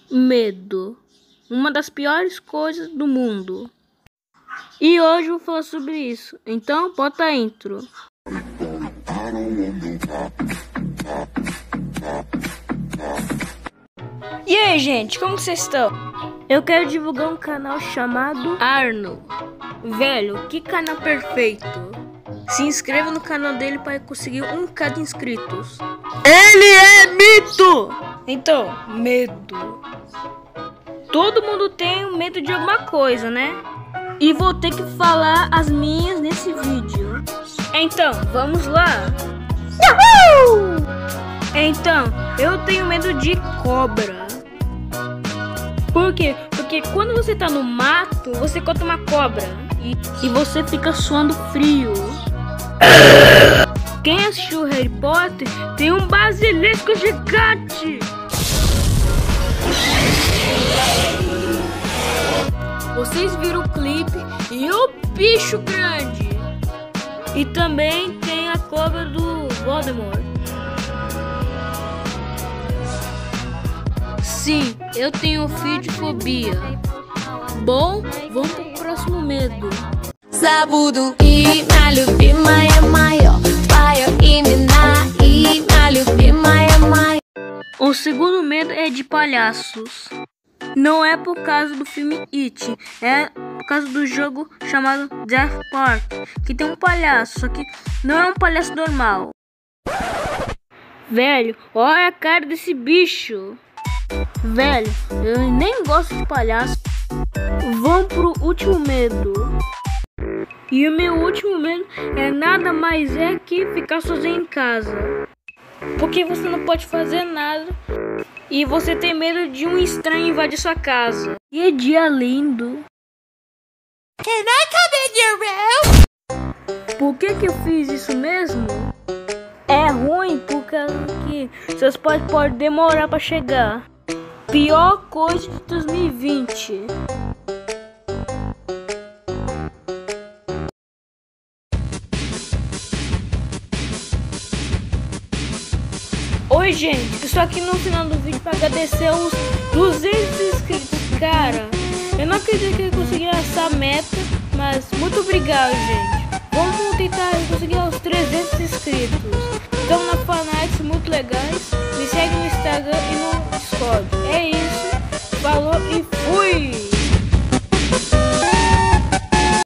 Medo. Uma das piores coisas do mundo. E hoje eu vou falar sobre isso. Então, bota a intro. E aí, gente, como vocês estão? Eu quero divulgar um canal chamado Arno. Velho, que canal perfeito. Se inscreva no canal dele para conseguir 1.000 de inscritos. Ele é mito! Então, medo. Todo mundo tem medo de alguma coisa, né? E vou ter que falar as minhas nesse vídeo. Então, vamos lá. Uhul! Então, eu tenho medo de cobra. Por quê? Porque quando você tá no mato, você encontra uma cobra e você fica suando frio. Quem assistiu Harry Potter tem um basilisco gigante. Vocês viram o clipe e o bicho grande. E também tem a cobra do Voldemort. Sim, eu tenho fobia. Bom, vamos pro próximo medo. Забуду и моя любимая моё, твоё имя и моя любимая моё. O segundo medo é de palhaços. Não é por causa do filme It, é por causa do jogo chamado Death Park, que tem um palhaço, só que não é um palhaço normal. Velho, olha a cara desse bicho. Velho, eu nem gosto de palhaço. Vamos pro último medo. E o meu último medo é nada mais que ficar sozinho em casa. Porque você não pode fazer nada e você tem medo de um estranho invadir sua casa. E é dia lindo. Can I come in your room? Por que eu fiz isso mesmo? É ruim porque seus pais podem demorar para chegar. Pior coisa de 2020. Oi, gente, estou aqui no final do vídeo para agradecer os 200 inscritos. Cara, eu não acredito que eu consegui essa meta, mas muito obrigado, gente. Vamos tentar conseguir os 300 inscritos.